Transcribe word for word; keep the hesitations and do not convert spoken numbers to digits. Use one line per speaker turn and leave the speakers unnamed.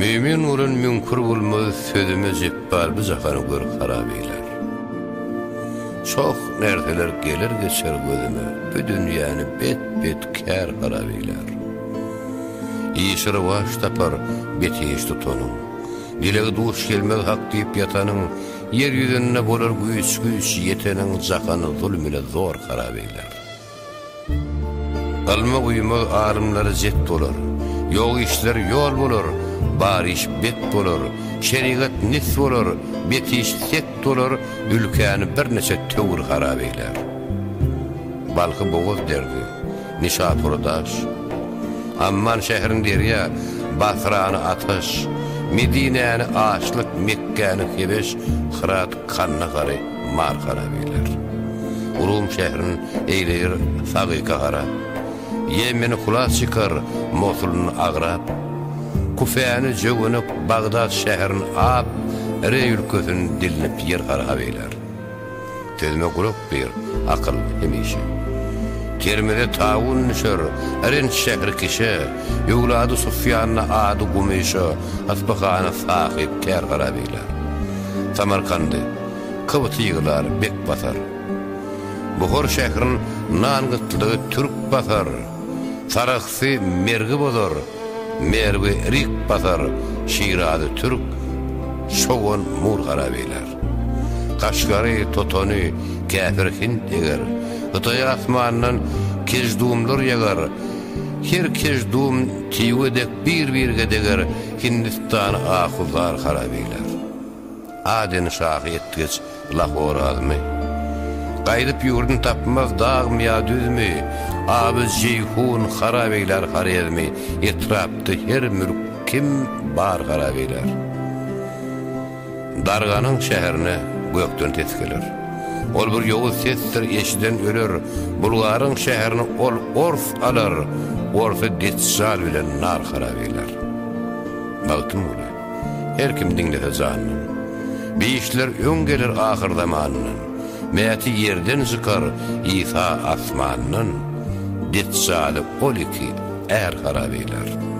Mümin urun münkur bulmaz sözümü zipbar bu zafanı gör harabeyler. Çok nerdeler gelir geçer gözüme, bu dünyanı bet bet kær harabeyler. İyisiri vaş tapar, betiyiş tutonun. Dileği duş gelmez hak deyip yatanın, yeryüzünne bolar güç güç yetenin zafanı zulmüne zor harabeyler. Alma uyumaz ağrımları zet dolar, yol işler yol bolur, bar iş bet bolur, şerigat nis bolur, betiyiş set dolar, ülkeni bir neçe tövür harabeyler. Balkı boğaz derdi, Nişapurdaş, Amman şehrin derya, Basra'nı atış, Medine'ni ağaçlık, Mekke'ni kebeş, Hırat kanına karı mar harabeyler. Urum şehrin eyleyir Sagika hara, Yemen'i kulas çıkar, Mosul'un ağrab, Kufeyani jövünüp Bagdad şehrin ab, Rey ülkösün dilinip yer harabeyler. Tezme kulak bir, akıl hemişe. Kermede taun nişör, Erinç şehri kişi, Yugladı Sufyan'na adı gumişi, Asbakana sahip kær harabeyler. Samarkandı, Kıvıtı yığılar bek basar. Buhor şehrin nangıtlığı Türk basar, Sarıqsı mergi bozar, mergi rik basar, Şiradı Türk, şoğun mur harabeyler. Kaşgarı totonu kafir Hint eger, Hıtay asmanından kezdumlar yagar, her kezdum tiydek bir birge deger, Hindistan ahuzlar harabeyler. Adeni şahı etkiç Lahor azmi, Qaydıp yurdun tapmaz dağım ya düzmü, Abız Ceyhun harabeyler harezmi, Etraptı her mülk kim bar harabeyler. Darganın şehirine gökten teskeler, Ol bir yolu sestir eşiden ölür, Bulgarın şehrini ol orf alır, Orfu detsal bilen nar harabeyler. Bağıtım ulu, her kim dinlete zanın, Bir işler ön gelir ahir zamanının, Meyati yerden zıkar İsa asmanının, Detsalı ol iki er harabeyler.